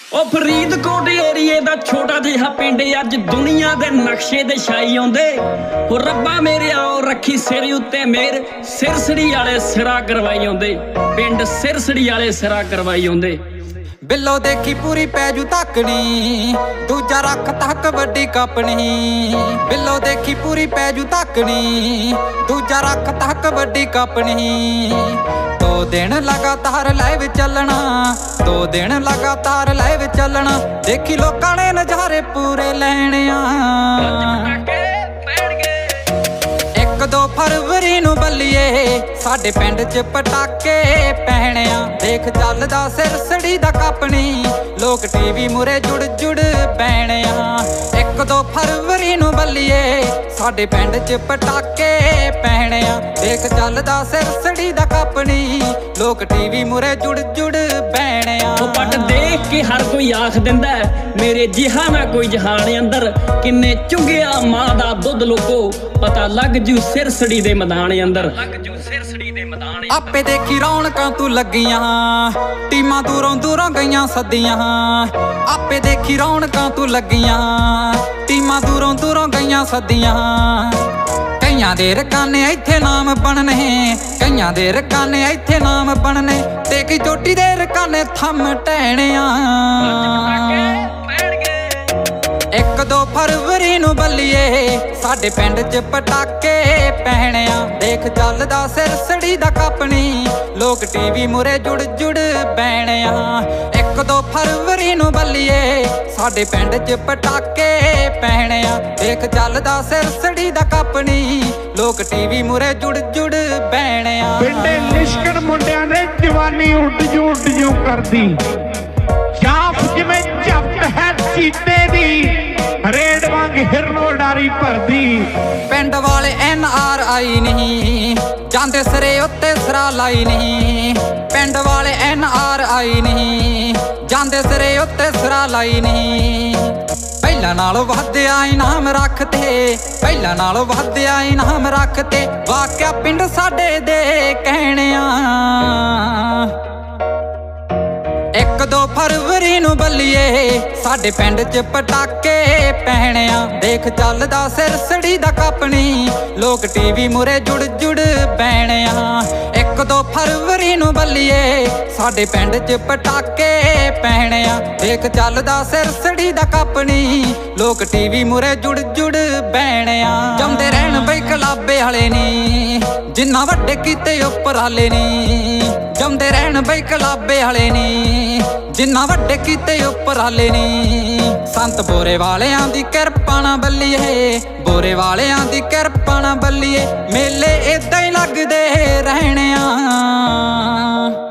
ਉਹ ਫਰੀਦਕੋਟ ਏਰੀਏ ਦਾ ਛੋਟਾ ਜਿਹਾ ਪਿੰਡ ਅੱਜ ਦੁਨੀਆ ਦੇ ਨਕਸ਼ੇ ਤੇ ਛਾਈ ਆਉਂਦੇ। ਉਹ ਰੱਬਾ ਮੇਰੇ ਆਓ ਰੱਖੀ ਸਿਰ ਉੱਤੇ ਮੇਰ, ਸਿਰਸੜੀ ਵਾਲੇ ਸਿਰਾ ਕਰਵਾਈ ਆਉਂਦੇ। ਪਿੰਡ ਸਿਰਸੜੀ ਵਾਲੇ ਸਿਰਾ ਕਰਵਾਈ ਆਉਂਦੇ। ਬਿੱਲੋ ਦੇਖੀ ਪੂਰੀ ਪੈਜੂ ਤੱਕਣੀ, ਦੂਜਾ ਰੱਖ ਤੱਕ ਵੱਡੀ ਕੱਪਣੀ। ਬਿੱਲੋ ਦੇਖੀ ਪੂਰੀ ਪੈਜੂ ਤੱਕਣੀ, ਦੂਜਾ ਰੱਖ ਤੱਕ ਵੱਡੀ ਕੱਪਣੀ। 2 ਦਿਨ लगातार लाइव चलना, 2 दिन लगातार लाइव चलना। देखी लोकां ने नज़ारे पूरे लैणे आ। 1-2 फरवरी नूं बल्लीए साडे पिंड च पटाके पैणे आ। देख चलदा सिरसड़ी दा कपनी, लोग टीवी मुरे जुड़ जुड़ पैणे आ। 1-2 फरवरी नूं बल्लीए साडे पिंड च पटाके पैणे आ। देख चलदा सिरसड़ी दा कपनी, लोग टीवी मुरे जुड़ जुड़ पैणे आ। पट देख के हर कोई आख दिंदा मेरे जिहा ना कोई जहान अंदर। किन्ने चुंगिया मां दा दुध लोको, पता लग जू सिरसड़ी दे मैदान अंदर। आपे देखी रौनकां तू लगियां, टीमां दूरों दूरों गईयां सदियां। आपे देखी रौनकां तू लगियां, टीमां दूरों दूरों गईयां सदियां। कईयां दे रकाने इत्थे नाम बनने, कईयां दे रकाने इत्थे नाम बनने। ते की चोटी दे रकाने थम टहने आ। 1-2 फरवरी नूं बल्लीए साडे पिंड च पटाके पैणे आ। देख चलदा सिरसड़ी दा कपनी, लोग टीवी मुरे जुड़ जुड़ बैणे आ। 1-2 फरवरी नूं बल्लीए साडे पिंड च पटाके पैणे आ। देख चलदा सिरसड़ी दा कपनी, लोग टीवी मुरे जुड़ जुड़ बैणे आ। पिंडे लिशकण मुंडियां ने जवानी उड जू करदी। जाप जिवें झपट है चीते दी, रेड वांग हिरनो डारी भरदी। पिंड वाले NRI नहीं जांदे सिरे उत्ते सिरा लाई नहीं। पिंड वाले NRI नहीं जांदे सिरे उत्ते सिरा लाई नहीं। पहला नालों वधिया इनाम रखते, पहला नालों वधिया इनाम रखते। वाकिया पिंड साडे दे कहने आ। 1-2 फरवरी नूं बल्लीए साडे पिंड च पटाके पैणे आ। देख चलदा सिरसड़ी दा कपनी, लोग टीवी मुरे जुड़ जुड़ बैणे आ। 1-2 फरवरी नूं बल्लीए साडे पिंड च पटाके पैणे आ। देख चलदा सिरसड़ी दा कपनी, लोग टीवी मुरे जुड़ जुड़ बैणे आ। जमदे रहण बई कलाबे वाले नी, जिन्ना वड्डे कीते उपराले नी। जमदे रहण बई कलाबे वाले नी, जिन्ना वड्डे कीते उपराले नी। संत बोरे वालियां दी किरपा ना बल्लीए, बोरे वालियां दी किरपा ना बल्लीए। मेले इदां ही लगदे रहणे आ।